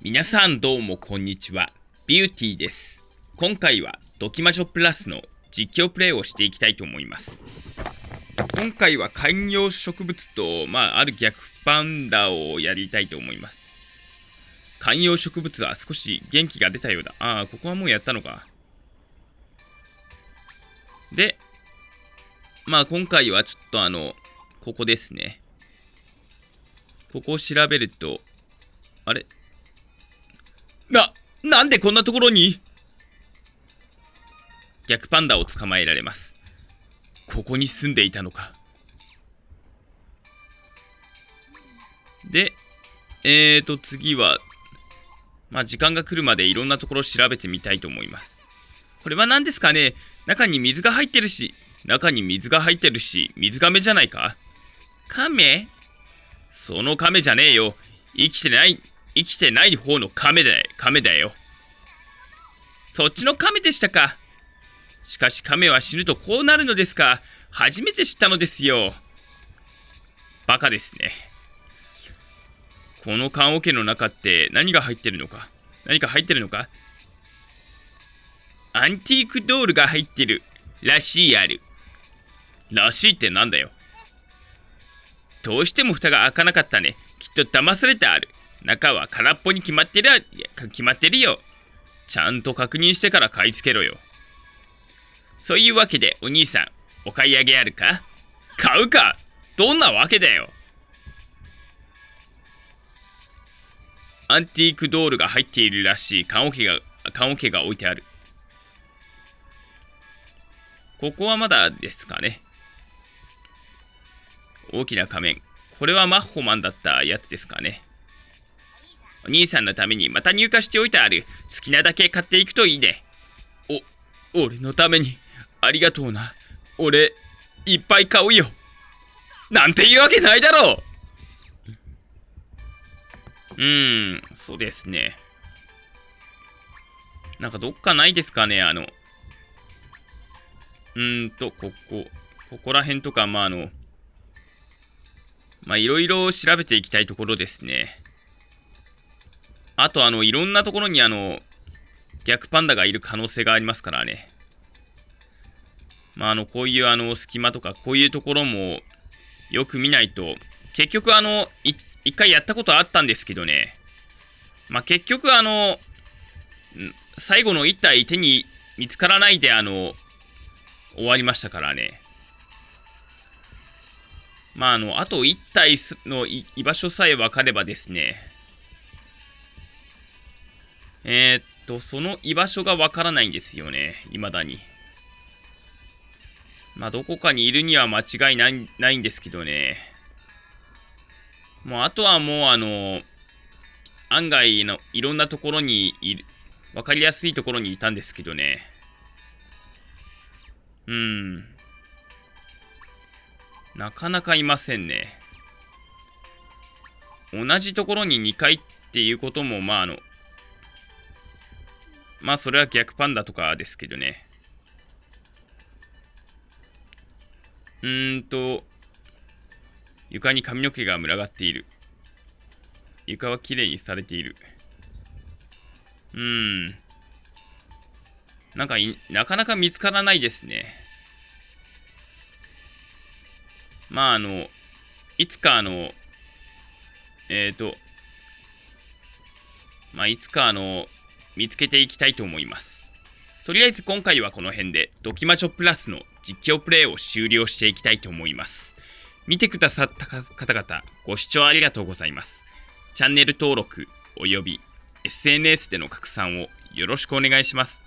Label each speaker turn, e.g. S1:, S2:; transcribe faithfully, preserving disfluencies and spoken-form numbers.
S1: 皆さんどうもこんにちは。ビューティーです。今回はドキマジョプラスの実況プレイをしていきたいと思います。今回は観葉植物と、まあ、ある逆パンダをやりたいと思います。観葉植物は少し元気が出たようだ。ああ、ここはもうやったのか。で、まあ今回はちょっとあの、ここですね。ここを調べると、あれな、なんでこんなところに逆パンダを捕まえられます。ここに住んでいたのか。で、えーと、次は、まあ、時間が来るまでいろんなところを調べてみたいと思います。これは何ですかね？中に水が入ってるし、中に水が入ってるし、水亀じゃないか？亀？その亀じゃねえよ。生きてない、生きてない方の亀だよ、亀だよ。そっちの亀でしたか。しかし亀は死ぬとこうなるのですか。初めて知ったのですよ。バカですね。この棺桶の中って何が入ってるのか。何か入ってるのか。アンティークドールが入ってる。らしいある。らしいってなんだよ。どうしても蓋が開かなかったね。きっと騙されてある。中は空っぽに決まってる、決まってるよ。ちゃんと確認してから買い付けろよ。そういうわけで、お兄さん、お買い上げあるか？買うか？どんなわけだよ。アンティークドールが入っているらしい棺桶が、棺桶が置いてある。ここはまだですかね。大きな仮面。これはマッホマンだったやつですかね。お兄さんのためにまた入荷しておいてある。好きなだけ買っていくといいね。お、俺のために。ありがとうな。俺、いっぱい買うよ。なんていうわけないだろう。うーん、そうですね。なんかどっかないですかね、あの。うーんと、ここ。ここら辺とか、まあ、あの。まあ、いろいろ調べていきたいところですね。あと、あの、いろんなところに、あの、逆パンダがいる可能性がありますからね。まあ、あの、こういう、あの、隙間とか、こういうところも、よく見ないと、結局、あの、い一回やったことあったんですけどね。まあ、結局、あの、最後の一体手に見つからないで、あの、終わりましたからね。まあ、あの、あと一体の居場所さえ分かればですね。えー、っと、その居場所が分からないんですよね。未だに。まあ、どこかにいるには間違いない、ないんですけどね。もう、あとはもう、あの、案外のいろんなところにいる、分かりやすいところにいたんですけどね。うーん。なかなかいませんね。同じところににかいっていうことも、まあ、あの、まあ、それは逆パンダとかですけどね。うーんと、床に髪の毛が群がっている。床はきれいにされている。うーん。なんかい、なかなか見つからないですね。まあ、あの、いつかあの、えっと、まあ、いつかあの、見つけていきたいと思います。とりあえず今回はこの辺で、ドキマチョプラスの実況プレイを終了していきたいと思います。見てくださった方々、ご視聴ありがとうございます。チャンネル登録および エスエヌエス での拡散をよろしくお願いします。